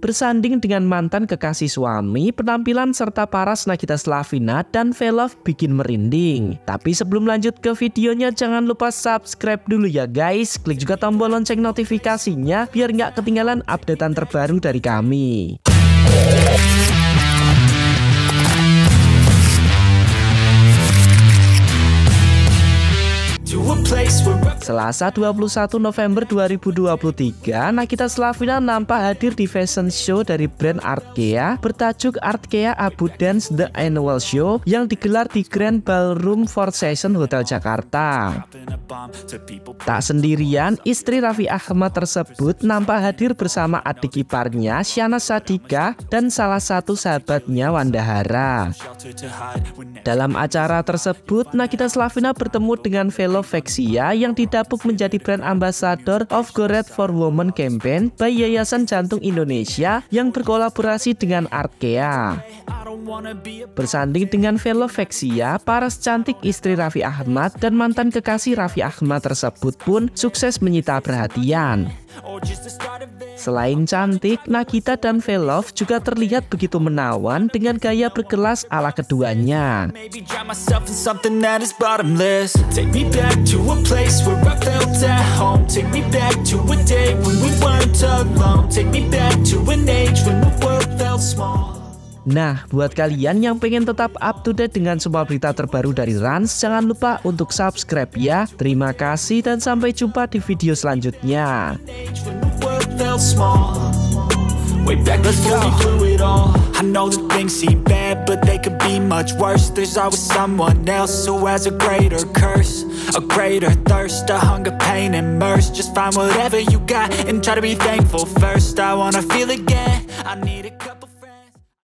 bersanding dengan mantan kekasih suami, penampilan serta paras Nagita Slavina dan Velov bikin merinding. Tapi sebelum lanjut ke videonya, jangan lupa subscribe dulu ya guys. Klik juga tombol lonceng notifikasinya biar nggak ketinggalan updatean terbaru dari kami. Selasa 21 November 2023, Nagita Slavina nampak hadir di fashion show dari brand Artkea bertajuk Artkea Abu Dance The Annual Show yang digelar di Grand Ballroom Four Seasons Hotel Jakarta. Tak sendirian, istri Raffi Ahmad tersebut nampak hadir bersama adik iparnya Syahnaz Sadiqah dan salah satu sahabatnya Wandahara. Dalam acara tersebut, Nagita Slavina bertemu dengan Velov yang didapuk menjadi brand ambassador of Go Red for Women campaign by Yayasan Jantung Indonesia yang berkolaborasi dengan Artkea. Bersanding dengan Velov, paras cantik istri Raffi Ahmad dan mantan kekasih Raffi Ahmad tersebut pun sukses menyita perhatian. Selain cantik, Nagita dan Velov juga terlihat begitu menawan dengan gaya berkelas ala keduanya. Nah, buat kalian yang pengen tetap up to date dengan semua berita terbaru dari Rans, jangan lupa untuk subscribe ya. Terima kasih dan sampai jumpa di video selanjutnya. Way back before we blew it all. I know that things seem bad, but they could be much worse. There's always someone else who has a greater curse, a greater thirst, a hunger, pain, and mercy. Just find whatever you got and try to be thankful first. I wanna feel again, I need a couple